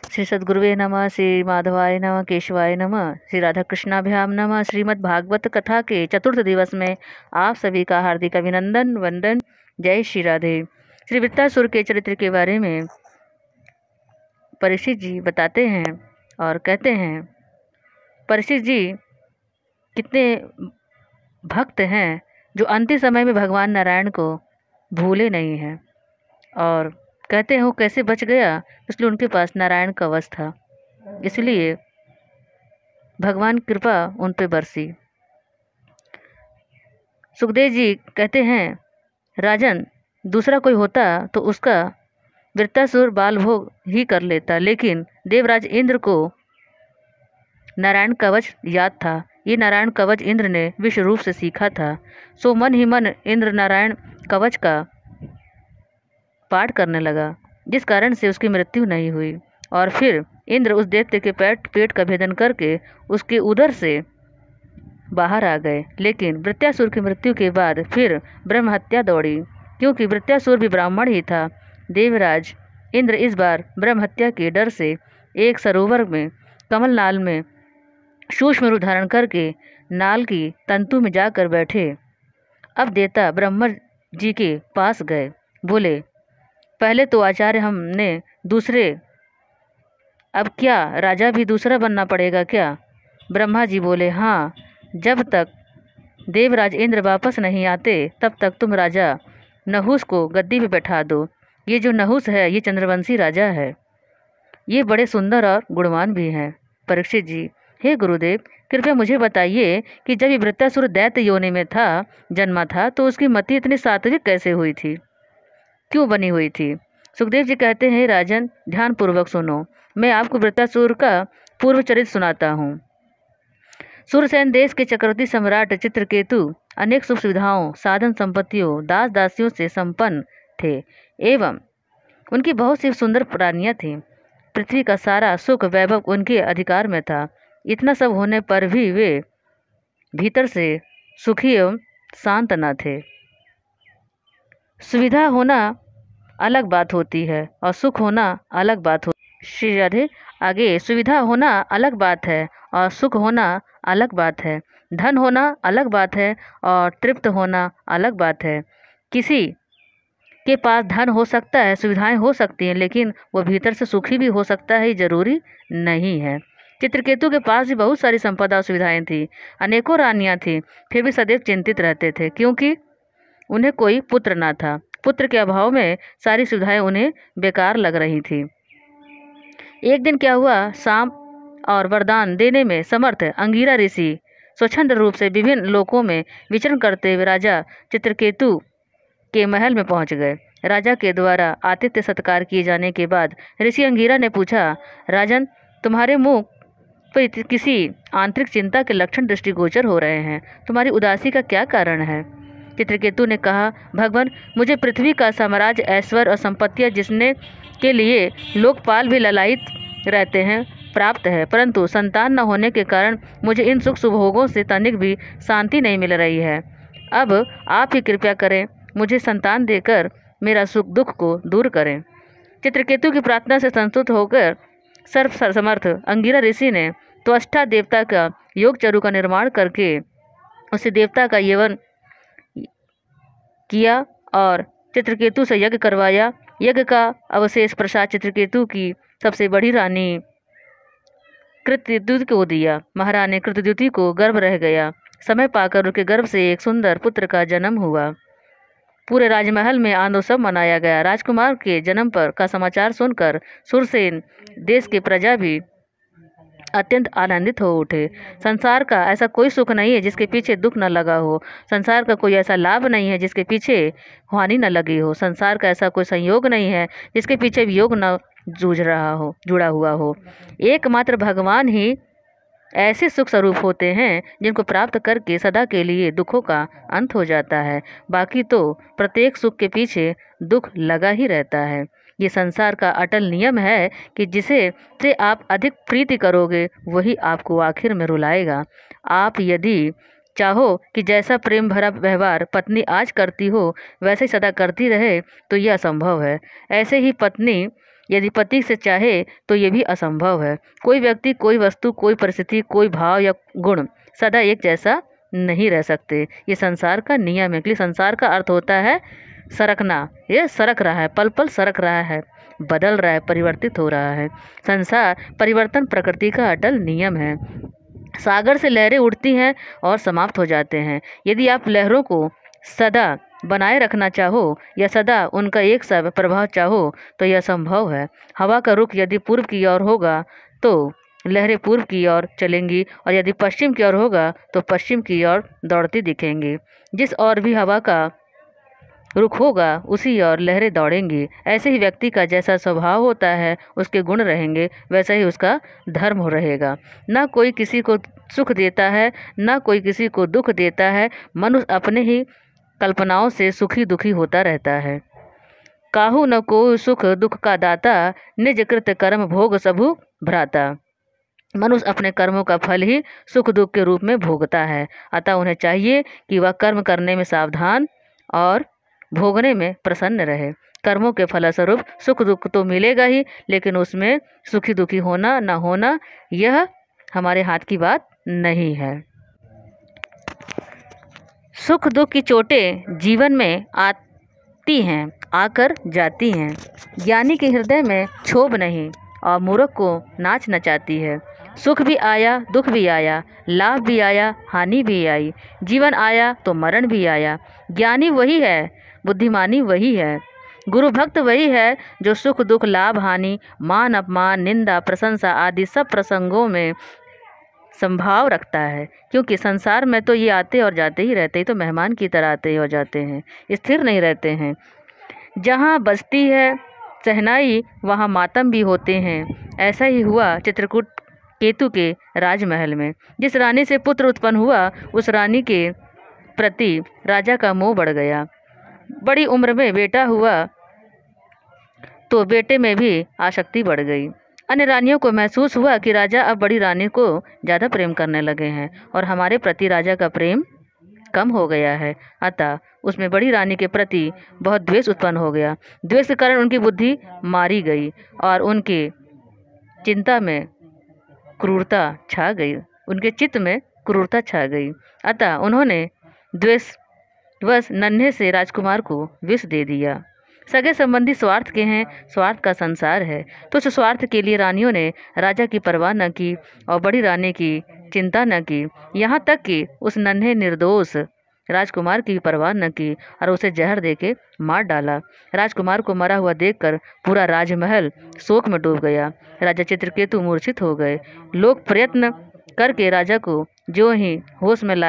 श्री सद्गुरुवे नमः, श्री माधवाय नमः, केशवाय नमः, श्री राधा कृष्णाभ्याम नमः। श्रीमद् भागवत कथा के चतुर्थ दिवस में आप सभी का हार्दिक अभिनंदन वंदन। जय श्री राधे। श्री वृत्तासुर के चरित्र के बारे में परीक्षित जी बताते हैं और कहते हैं, परीक्षित जी कितने भक्त हैं जो अंतिम समय में भगवान नारायण को भूले नहीं हैं। और कहते हैं वो कैसे बच गया, इसलिए उनके पास नारायण कवच था, इसलिए भगवान कृपा उन पे बरसी। सुखदेव जी कहते हैं, राजन दूसरा कोई होता तो उसका वृत्तासुर बाल भोग ही कर लेता, लेकिन देवराज इंद्र को नारायण कवच याद था। ये नारायण कवच इंद्र ने विश्व रूप से सीखा था। सो मन ही मन इंद्र नारायण कवच का पाठ करने लगा, जिस कारण से उसकी मृत्यु नहीं हुई। और फिर इंद्र उस दैत्य के पेट का भेदन करके उसके उदर से बाहर आ गए। लेकिन वृत्तासुर की मृत्यु के बाद फिर ब्रह्म हत्या दौड़ी, क्योंकि वृत्तासुर भी ब्राह्मण ही था। देवराज इंद्र इस बार ब्रह्म हत्या के डर से एक सरोवर में कमल नाल में सूक्ष्म रूप धारण करके नाल की तंतु में जाकर बैठे। अब देवता ब्रह्मा जी के पास गए, बोले, पहले तो आचार्य हमने दूसरे, अब क्या राजा भी दूसरा बनना पड़ेगा क्या? ब्रह्मा जी बोले, हाँ, जब तक देवराज इंद्र वापस नहीं आते तब तक तुम राजा नहुस को गद्दी पे बैठा दो। ये जो नहुस है ये चंद्रवंशी राजा है, ये बड़े सुंदर और गुणवान भी हैं। परीक्षित जी, हे गुरुदेव, कृपया मुझे बताइए कि जब ये वृत्तासुर दैत्य योनि में था, जन्मा था, तो उसकी मति इतनी सात्विक कैसे हुई थी, क्यों बनी हुई थी? सुखदेव जी कहते हैं, राजन ध्यान पूर्वक सुनो, मैं आपको वृत्तासुर का पूर्व चरित्र सुनाता हूँ। सूरसेन देश के चक्रवर्ती सम्राट चित्रकेतु अनेक सुख सुविधाओं, साधन संपत्तियों, दास दासियों से संपन्न थे एवं उनकी बहुत सी सुंदर प्राणियां थीं। पृथ्वी का सारा सुख वैभव उनके अधिकार में था। इतना सब होने पर भी वे भीतर से सुखी एवं शांत न थे। सुविधा होना अलग बात होती है और सुख होना अलग बात होती है। श्री राधे। आगे, सुविधा होना अलग बात है और सुख होना अलग बात है। धन होना अलग बात है और तृप्त होना अलग बात है। किसी के पास धन हो सकता है, सुविधाएं हो सकती हैं, लेकिन वो भीतर से सुखी भी हो सकता है, जरूरी नहीं है। चित्रकेतु के पास भी बहुत सारी संपदा और सुविधाएं थी, अनेकों रानियां थी, फिर भी सदैव चिंतित रहते थे, क्योंकि उन्हें कोई पुत्र ना था। पुत्र के अभाव में सारी सुविधाएं उन्हें बेकार लग रही थी। एक दिन क्या हुआ, सांप और वरदान देने में समर्थ अंगिरा ऋषि स्वच्छंद रूप से विभिन्न लोकों में विचरण करते हुए राजा चित्रकेतु के महल में पहुंच गए। राजा के द्वारा आतिथ्य सत्कार किए जाने के बाद ऋषि अंगिरा ने पूछा, राजन, तुम्हारे मुंह पर किसी आंतरिक चिंता के लक्षण दृष्टिगोचर हो रहे हैं, तुम्हारी उदासी का क्या कारण है? चित्रकेतु ने कहा, भगवान, मुझे पृथ्वी का साम्राज्य, ऐश्वर्य और संपत्तियां जिसने के लिए लोकपाल भी ललायित रहते हैं प्राप्त है, परंतु संतान न होने के कारण मुझे इन सुख सुभोगों से तनिक भी शांति नहीं मिल रही है। अब आप ही कृपया करें, मुझे संतान देकर मेरा सुख दुख को दूर करें। चित्रकेतु की प्रार्थना से संतुष्ट होकर सर्व समर्थ अंगिरा ऋषि ने त्वष्टा देवता का योग चरु का निर्माण करके उसे देवता का यवन किया और चित्रकेतु से यज्ञ करवाया। यज्ञ का अवशेष प्रसाद चित्रकेतु की सबसे बड़ी रानी कृतद्युति को दिया। महारानी कृतद्युति को गर्भ रह गया। समय पाकर उनके गर्भ से एक सुंदर पुत्र का जन्म हुआ। पूरे राजमहल में आनंदोत्सव मनाया गया। राजकुमार के जन्म पर का समाचार सुनकर सुरसेन देश के प्रजा भी अत्यंत आनंदित हो उठे। संसार का ऐसा कोई सुख नहीं है जिसके पीछे दुख न लगा हो। संसार का कोई ऐसा लाभ नहीं है जिसके पीछे हानि न लगी हो। संसार का ऐसा कोई संयोग नहीं है जिसके पीछे वियोग न जुड़ा हुआ हो। एकमात्र भगवान ही ऐसे सुख स्वरूप होते हैं जिनको प्राप्त करके सदा के लिए दुखों का अंत हो जाता है। बाकी तो प्रत्येक सुख के पीछे दुख लगा ही रहता है। ये संसार का अटल नियम है कि जिसे से आप अधिक प्रीति करोगे वही आपको आखिर में रुलाएगा। आप यदि चाहो कि जैसा प्रेम भरा व्यवहार पत्नी आज करती हो वैसे ही सदा करती रहे तो यह असंभव है। ऐसे ही पत्नी यदि पति से चाहे तो ये भी असंभव है। कोई व्यक्ति, कोई वस्तु, कोई परिस्थिति, कोई भाव या गुण सदा एक जैसा नहीं रह सकते। ये संसार का नियम है। कि संसार का अर्थ होता है सरकना। ये सरक रहा है, पल पल सरक रहा है, बदल रहा है, परिवर्तित हो रहा है। संसार परिवर्तन प्रकृति का अटल नियम है। सागर से लहरें उठती हैं और समाप्त हो जाते हैं। यदि आप लहरों को सदा बनाए रखना चाहो या सदा उनका एक सा प्रभाव चाहो तो यह संभव है। हवा का रुख यदि पूर्व की ओर होगा तो लहरें पूर्व की ओर चलेंगी, और यदि पश्चिम की ओर होगा तो पश्चिम की ओर दौड़ती दिखेंगी। जिस ओर भी हवा का रुख होगा उसी ओर लहरें दौड़ेंगी। ऐसे ही व्यक्ति का जैसा स्वभाव होता है उसके गुण रहेंगे, वैसा ही उसका धर्म रहेगा। न कोई किसी को सुख देता है, न कोई किसी को दुख देता है। मनुष्य अपने ही कल्पनाओं से सुखी दुखी होता रहता है। काहू न कोई सुख दुख का दाता, निज कृत कर्म भोग सबु भ्राता। मनुष्य अपने कर्मों का फल ही सुख दुख के रूप में भोगता है। अतः उन्हें चाहिए कि वह कर्म करने में सावधान और भोगने में प्रसन्न रहे। कर्मों के फलस्वरूप सुख दुख तो मिलेगा ही, लेकिन उसमें सुखी दुखी होना न होना यह हमारे हाथ की बात नहीं है। सुख दुख की चोटें जीवन में आती हैं, आकर जाती हैं। ज्ञानी के हृदय में क्षोभ नहीं और मूर्ख को नाच नचाती है। सुख भी आया, दुख भी आया, लाभ भी आया, हानि भी आई। जीवन आया तो मरण भी आया। ज्ञानी वही है, बुद्धिमानी वही है, गुरु भक्त वही है जो सुख दुख लाभ हानि, मान अपमान, निंदा प्रशंसा आदि सब प्रसंगों में संभाव रखता है। क्योंकि संसार में तो ये आते और जाते ही रहते, ही तो मेहमान की तरह आते और जाते हैं, स्थिर नहीं रहते हैं। जहाँ बजती है शहनाई वहाँ मातम भी होते हैं। ऐसा ही हुआ चित्रकूट केतु के राजमहल में। जिस रानी से पुत्र उत्पन्न हुआ उस रानी के प्रति राजा का मोह बढ़ गया। बड़ी उम्र में बेटा हुआ तो बेटे में भी आसक्ति बढ़ गई। अन्य रानियों को महसूस हुआ कि राजा अब बड़ी रानी को ज़्यादा प्रेम करने लगे हैं और हमारे प्रति राजा का प्रेम कम हो गया है। अतः उसमें बड़ी रानी के प्रति बहुत द्वेष उत्पन्न हो गया। द्वेष के कारण उनकी बुद्धि मारी गई और उनके चिंता में क्रूरता छा गई, उनके चित्त में क्रूरता छा गई। अतः उन्होंने द्वेषवश नन्हे से राजकुमार को विष दे दिया। सगे संबंधी स्वार्थ के हैं, स्वार्थ का संसार है। तो उस स्वार्थ के लिए रानियों ने राजा की परवाह न की और बड़ी रानी की चिंता न की, यहाँ तक कि उस नन्हे निर्दोष राजकुमार की परवाह न की और उसे जहर देके मार डाला। राजकुमार को मरा हुआ देखकर पूरा राजमहल शोक में डूब गया। राजा चित्रकेतु मूर्छित हो गए। लोग प्रयत्न करके राजा को जो ही होश में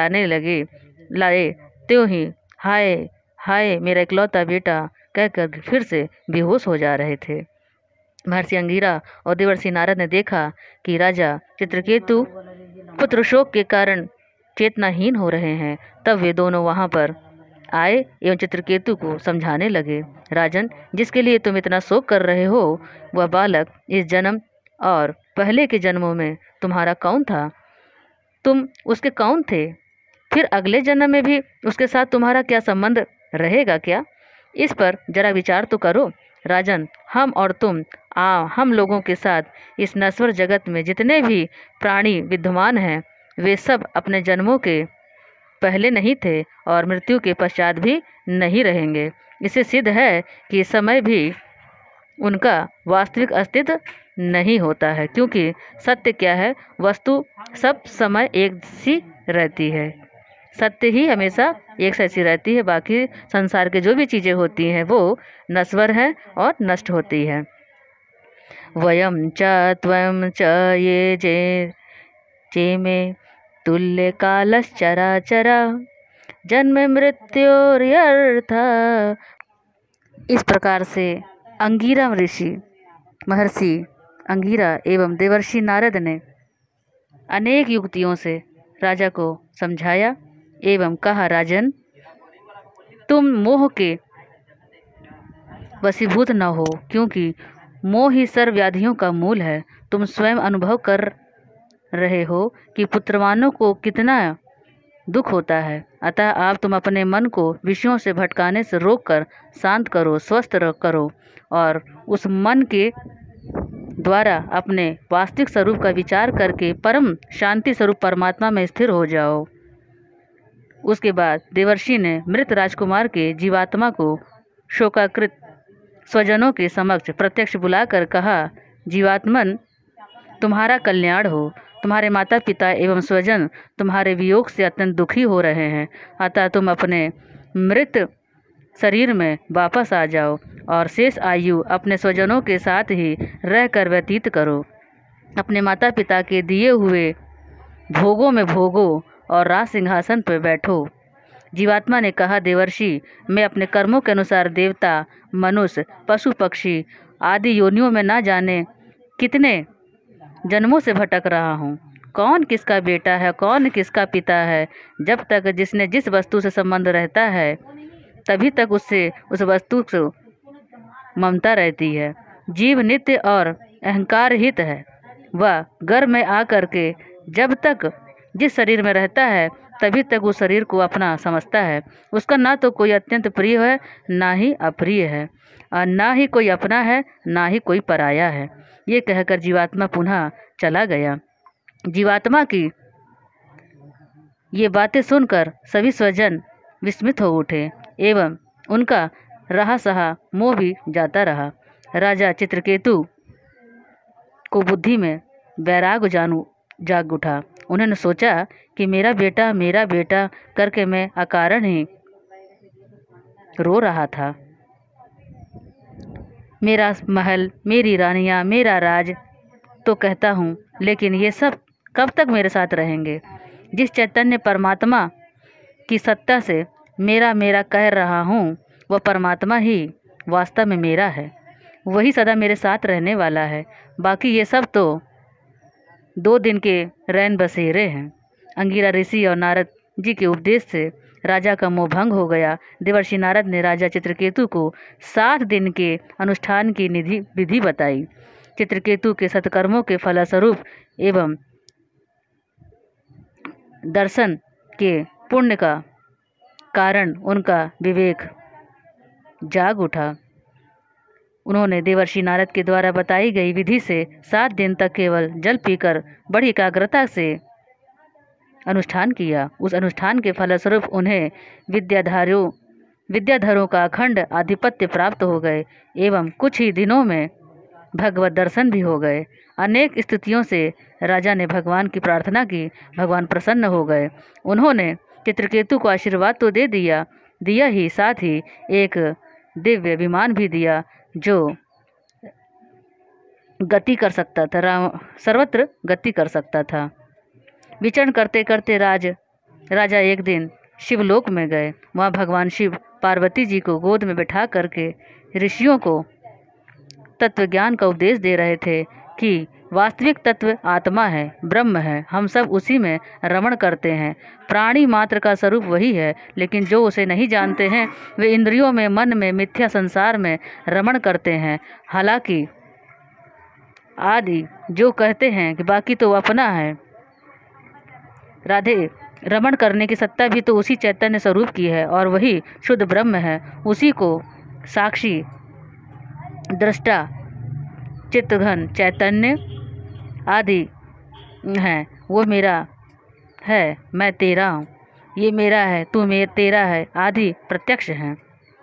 लाए त्यों ही हाय हाय मेरा इकलौता बेटा कहकर फिर से बेहोश हो जा रहे थे। महर्षि अंगिरा और देवर्षि नारद ने देखा कि राजा चित्रकेतु पुत्र शोक के कारण चेतनाहीन हो रहे हैं। तब वे दोनों वहां पर आए एवं चित्रकेतु को समझाने लगे, राजन, जिसके लिए तुम इतना शोक कर रहे हो वह बालक इस जन्म और पहले के जन्मों में तुम्हारा कौन था? तुम उसके कौन थे? फिर अगले जन्म में भी उसके साथ तुम्हारा क्या संबंध रहेगा क्या? इस पर जरा विचार तो करो। राजन, हम और तुम हम लोगों के साथ इस नश्वर जगत में जितने भी प्राणी विद्यमान हैं वे सब अपने जन्मों के पहले नहीं थे और मृत्यु के पश्चात भी नहीं रहेंगे। इससे सिद्ध है कि समय भी उनका वास्तविक अस्तित्व नहीं होता है, क्योंकि सत्य क्या है, वस्तु सब समय एक सी रहती है। सत्य ही हमेशा एक जैसी रहती है। बाकी संसार के जो भी चीज़ें होती हैं वो नश्वर हैं और नष्ट होती हैं। वयम च त्वं च ये जे में तुल्य कालश्चराचरा जन्म मृत्योर्यर्थ। इस प्रकार से अंगिरा ऋषि, महर्षि अंगिरा एवं देवर्षि नारद ने अनेक युक्तियों से राजा को समझाया एवं कहा, राजन, तुम मोह के वशीभूत न हो, क्योंकि मोह ही सर्व व्याधियों का मूल है। तुम स्वयं अनुभव कर रहे हो कि पुत्रवानों को कितना दुख होता है। अतः आप तुम अपने मन को विषयों से भटकाने से रोककर शांत करो, स्वस्थ करो और उस मन के द्वारा अपने वास्तविक स्वरूप का विचार करके परम शांति स्वरूप परमात्मा में स्थिर हो जाओ। उसके बाद देवर्षि ने मृत राजकुमार के जीवात्मा को शोकाकृत स्वजनों के समक्ष प्रत्यक्ष बुलाकर कहा, जीवात्मन, तुम्हारा कल्याण हो। तुम्हारे माता पिता एवं स्वजन तुम्हारे वियोग से अत्यंत दुखी हो रहे हैं। अतः तुम अपने मृत शरीर में वापस आ जाओ और शेष आयु अपने स्वजनों के साथ ही रहकर व्यतीत करो। अपने माता पिता के दिए हुए भोगों में भोगो और राज सिंहासन पर बैठो। जीवात्मा ने कहा, देवर्षि, मैं अपने कर्मों के अनुसार देवता, मनुष्य, पशु पक्षी आदि योनियों में न जाने कितने जन्मों से भटक रहा हूँ। कौन किसका बेटा है, कौन किसका पिता है। जब तक जिसने जिस वस्तु से संबंध रहता है तभी तक उससे उस वस्तु से ममता रहती है। जीव नित्य और अहंकार हित है। वह गर्भ में आकर के जब तक जिस शरीर में रहता है तभी तक उस शरीर को अपना समझता है। उसका ना तो कोई अत्यंत प्रिय है, ना ही अप्रिय है, और ना ही कोई अपना है, ना ही कोई पराया है। ये कहकर जीवात्मा पुनः चला गया। जीवात्मा की ये बातें सुनकर सभी स्वजन विस्मित हो उठे एवं उनका रहा सहा मोह भी जाता रहा। राजा चित्रकेतु को बुद्धि में वैराग जाग उठा। उन्होंने सोचा कि मेरा बेटा करके मैं अकारण ही रो रहा था। मेरा महल, मेरी रानियां, मेरा राज तो कहता हूँ, लेकिन ये सब कब तक मेरे साथ रहेंगे। जिस चैतन्य परमात्मा की सत्ता से मेरा कह रहा हूँ, वह परमात्मा ही वास्तव में मेरा है। वही सदा मेरे साथ रहने वाला है। बाकी ये सब तो 2 दिन के रैन बसेरे हैं। अंगिरा ऋषि और नारद जी के उपदेश से राजा का मोह भंग हो गया। देवर्षि नारद ने राजा चित्रकेतु को 7 दिन के अनुष्ठान की विधि बताई। चित्रकेतु के सत्कर्मों के फलस्वरूप एवं दर्शन के पुण्य का कारण उनका विवेक जाग उठा। उन्होंने देवर्षि नारद के द्वारा बताई गई विधि से 7 दिन तक केवल जल पीकर बड़ी एकाग्रता से अनुष्ठान किया। उस अनुष्ठान के फलस्वरूप उन्हें विद्याधरों का अखंड आधिपत्य प्राप्त हो गए एवं कुछ ही दिनों में भगवत दर्शन भी हो गए। अनेक स्तुतियों से राजा ने भगवान की प्रार्थना की। भगवान प्रसन्न हो गए। उन्होंने चित्रकेतु को आशीर्वाद तो दे दिया ही, साथ ही एक दिव्य विमान भी दिया जो गति कर सकता था, सर्वत्र गति कर सकता था। विचरण करते करते राजा एक दिन शिवलोक में गए। वहाँ भगवान शिव पार्वती जी को गोद में बैठा करके ऋषियों को तत्व ज्ञान का उपदेश दे रहे थे कि वास्तविक तत्व आत्मा है, ब्रह्म है। हम सब उसी में रमण करते हैं। प्राणी मात्र का स्वरूप वही है, लेकिन जो उसे नहीं जानते हैं वे इंद्रियों में, मन में, मिथ्या संसार में रमण करते हैं। हालांकि आदि जो कहते हैं कि बाकी तो अपना है। राधे, रमण करने की सत्ता भी तो उसी चैतन्य स्वरूप की है और वही शुद्ध ब्रह्म है। उसी को साक्षी, दृष्टा, चित्तघन, चैतन्य आदि है। वो मेरा है, मैं तेरा हूँ। ये मेरा है, तू तेरा है आदि प्रत्यक्ष हैं,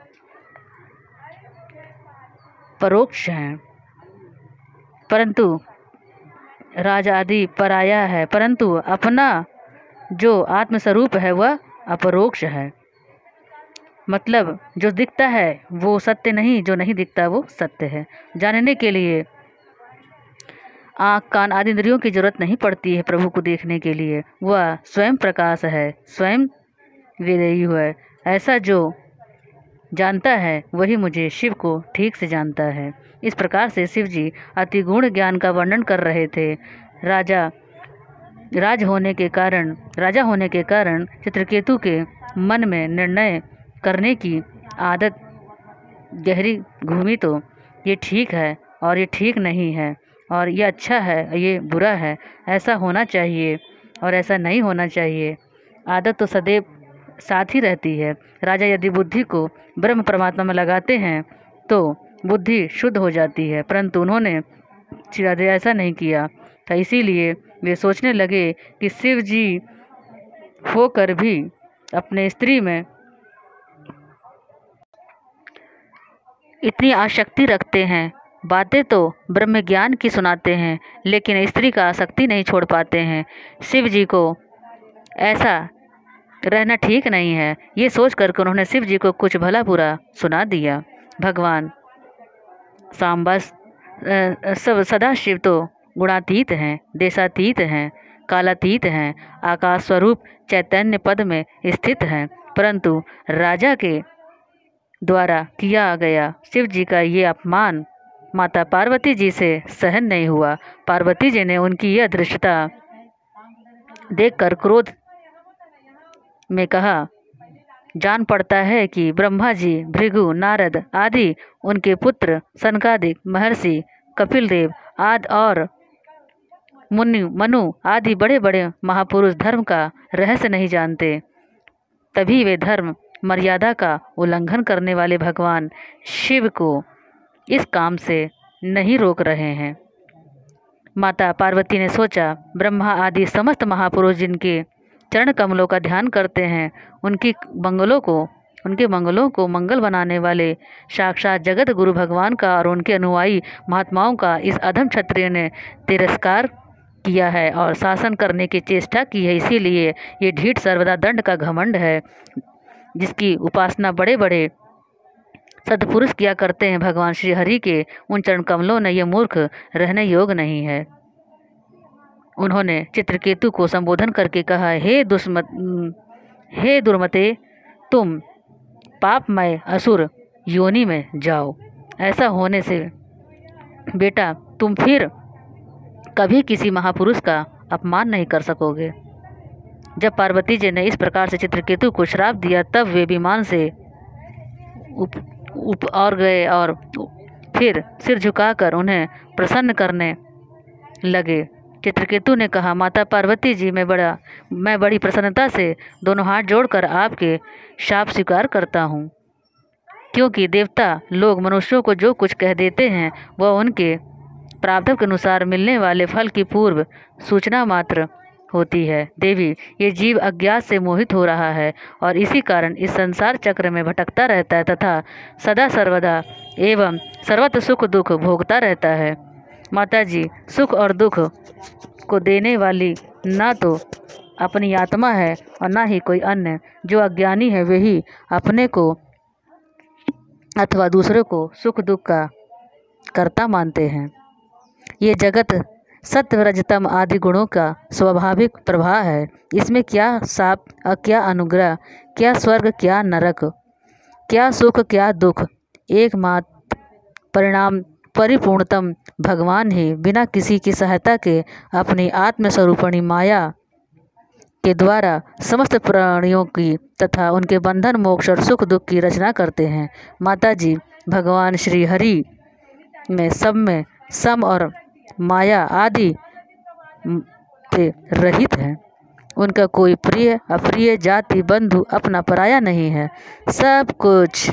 परोक्ष हैं। परंतु राज आदि पराया है, परंतु अपना जो आत्मस्वरूप है वह अपरोक्ष है। मतलब जो दिखता है वो सत्य नहीं, जो नहीं दिखता वो सत्य है। जानने के लिए आँख, कान आदि इंद्रियों की जरूरत नहीं पड़ती है। प्रभु को देखने के लिए वह स्वयं प्रकाश है, स्वयं विदेयी है। ऐसा जो जानता है वही मुझे, शिव को ठीक से जानता है। इस प्रकार से शिव जी अति गुण ज्ञान का वर्णन कर रहे थे। राजा होने के कारण चित्रकेतु के मन में निर्णय करने की आदत गहरी घूमी। तो ये ठीक है और ये ठीक नहीं है, और ये अच्छा है, ये बुरा है, ऐसा होना चाहिए और ऐसा नहीं होना चाहिए आदत तो सदैव साथ ही रहती है। राजा यदि बुद्धि को ब्रह्म परमात्मा में लगाते हैं तो बुद्धि शुद्ध हो जाती है, परंतु उन्होंने चिरादे ऐसा नहीं किया था। इसीलिए वे सोचने लगे कि शिव जी होकर भी अपने स्त्री में इतनी आसक्ति रखते हैं। बातें तो ब्रह्म ज्ञान की सुनाते हैं, लेकिन स्त्री का आसक्ति नहीं छोड़ पाते हैं। शिव जी को ऐसा रहना ठीक नहीं है। ये सोच करके उन्होंने शिव जी को कुछ भला बुरा सुना दिया। भगवान सांबा सब सदाशिव तो गुणातीत हैं, देशातीत हैं, कालातीत हैं, आकाश स्वरूप चैतन्य पद में स्थित हैं, परंतु राजा के द्वारा किया गया शिव जी का ये अपमान माता पार्वती जी से सहन नहीं हुआ। पार्वती जी ने उनकी यह धृष्टता देखकर क्रोध में कहा, जान पड़ता है कि ब्रह्मा जी, भृगु, नारद आदि उनके पुत्र सनकादिक, महर्षि कपिल देव आदि और मनु आदि बड़े बड़े महापुरुष धर्म का रहस्य नहीं जानते, तभी वे धर्म मर्यादा का उल्लंघन करने वाले भगवान शिव को इस काम से नहीं रोक रहे हैं। माता पार्वती ने सोचा, ब्रह्मा आदि समस्त महापुरुष जिनके चरण कमलों का ध्यान करते हैं, उनके मंगलों को मंगल बनाने वाले साक्षात जगत गुरु भगवान का और उनके अनुयायी महात्माओं का इस अधम क्षत्रिय ने तिरस्कार किया है और शासन करने की चेष्टा की है। इसीलिए ये ढीठ सर्वदा दंड का घमंड है, जिसकी उपासना बड़े बड़े सदपुरुष किया करते हैं। भगवान श्री हरि के उन चरण कमलों ने यह मूर्ख रहने योग नहीं है। उन्होंने चित्रकेतु को संबोधन करके कहा, हे दुर्मते, तुम पापमय असुर योनि में जाओ। ऐसा होने से बेटा तुम फिर कभी किसी महापुरुष का अपमान नहीं कर सकोगे। जब पार्वती जी ने इस प्रकार से चित्रकेतु को श्राप दिया, तब वे विमान से उप और गए और फिर सिर झुकाकर उन्हें प्रसन्न करने लगे। चित्रकेतु ने कहा, माता पार्वती जी, मैं बड़ी प्रसन्नता से दोनों हाथ जोड़कर आपके शाप स्वीकार करता हूँ, क्योंकि देवता लोग मनुष्यों को जो कुछ कह देते हैं वह उनके प्रारब्ध के अनुसार मिलने वाले फल की पूर्व सूचना मात्र होती है। देवी, ये जीव अज्ञात से मोहित हो रहा है और इसी कारण इस संसार चक्र में भटकता रहता है तथा सदा सर्वदा एवं सर्वत्र सुख दुख भोगता रहता है। माता जी, सुख और दुख को देने वाली ना तो अपनी आत्मा है और ना ही कोई अन्य। जो अज्ञानी है वही अपने को अथवा दूसरे को सुख दुख का कर्ता मानते हैं। ये जगत सत्व रजतम आदि गुणों का स्वाभाविक प्रवाह है। इसमें क्या शाप, क्या अनुग्रह, क्या स्वर्ग, क्या नरक, क्या सुख, क्या दुख, एकमात्र परिणाम परिपूर्णतम भगवान ही बिना किसी की सहायता के अपनी आत्मस्वरूपिणी माया के द्वारा समस्त प्राणियों की तथा उनके बंधन, मोक्ष और सुख दुख की रचना करते हैं। माता जी, भगवान श्री हरि में सब में सम और माया आदि से रहित है। उनका कोई प्रिय अप्रिय, जाति बंधु अपना पराया नहीं है। सब कुछ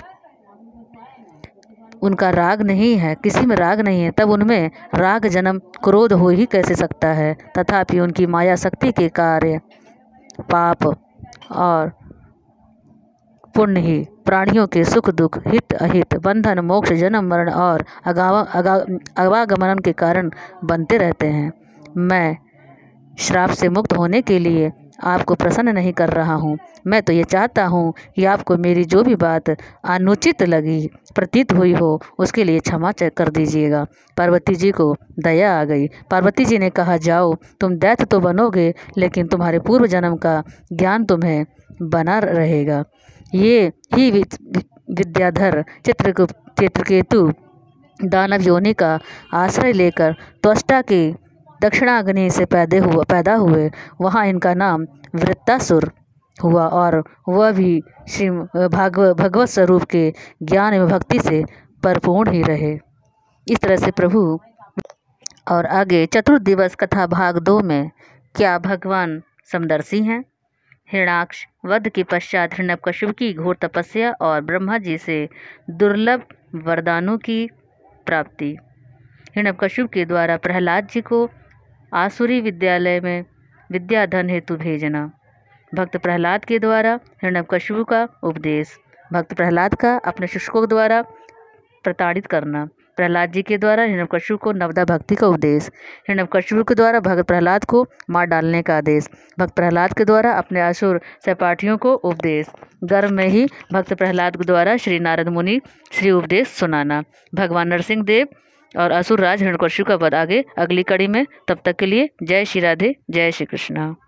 उनका राग नहीं है, किसी में राग नहीं है, तब उनमें राग जन्म क्रोध हो ही कैसे सकता है। तथापि उनकी माया शक्ति के कार्य पाप और पुण्य ही प्राणियों के सुख दुख, हित अहित, बंधन मोक्ष, जन्म मरण और आवागमन के कारण बनते रहते हैं। मैं श्राप से मुक्त होने के लिए आपको प्रसन्न नहीं कर रहा हूँ। मैं तो ये चाहता हूँ कि आपको मेरी जो भी बात अनुचित लगी प्रतीत हुई हो उसके लिए क्षमा कर दीजिएगा। पार्वती जी को दया आ गई। पार्वती जी ने कहा, जाओ, तुम दैत्य तो बनोगे लेकिन तुम्हारे पूर्व जन्म का ज्ञान तुम्हें बना रहेगा। ये ही विद्याधर चित्रकेतु दानव योनि का आश्रय लेकर त्वष्टा के दक्षिणाग्नि से पैदा हुए। वहाँ इनका नाम वृत्तासुर हुआ और वह भी श्री भगवत स्वरूप के ज्ञान एवं भक्ति से परिपूर्ण ही रहे। इस तरह से प्रभु और आगे चतुर्दिवस कथा भाग 2 में क्या भगवान समदर्शी हैं, हिरण्याक्ष वध के पश्चात हिरण्यकशिपु की घोर तपस्या और ब्रह्मा जी से दुर्लभ वरदानों की प्राप्ति। हिरण्यकशिपु के द्वारा प्रहलाद जी को आसुरी विद्यालय में विद्याधन हेतु भेजना। भक्त प्रहलाद के द्वारा हिरण्यकशिपु का उपदेश। भक्त प्रहलाद का अपने शिष्यों द्वारा प्रताड़ित करना। प्रहलाद जी के द्वारा हिरण्यकशिपु को नवदा भक्ति का उपदेश। हिरण्यकशिपु के द्वारा भक्त प्रहलाद को मार डालने का आदेश। भक्त प्रहलाद के द्वारा अपने असुर सहपाठियों को उपदेश। गर्भ में ही भक्त प्रहलाद के द्वारा श्री नारद मुनि श्री उपदेश सुनाना। भगवान नरसिंह देव और असुर राज हिरण्यकशिपु का वध आगे अगली कड़ी में। तब तक के लिए जय श्री राधे, जय श्री कृष्णा।